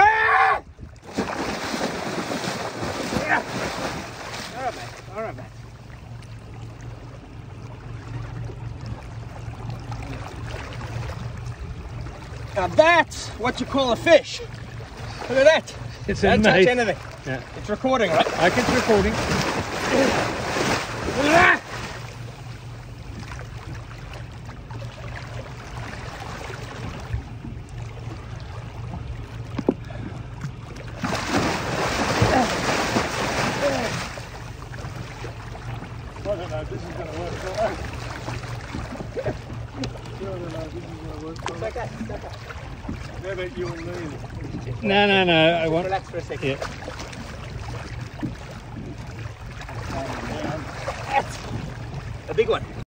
Ah! Yeah. All right, mate. Now that's what you call a fish. Look at that. It's Don't touch amazing. anything. Yeah. It's recording, right? I can see recording. Ah! I don't know if this is going to work. I don't know if this is going to work. It's okay. It's okay. How about you and me? No, I want. Relax for a second. Yeah. That's a big one.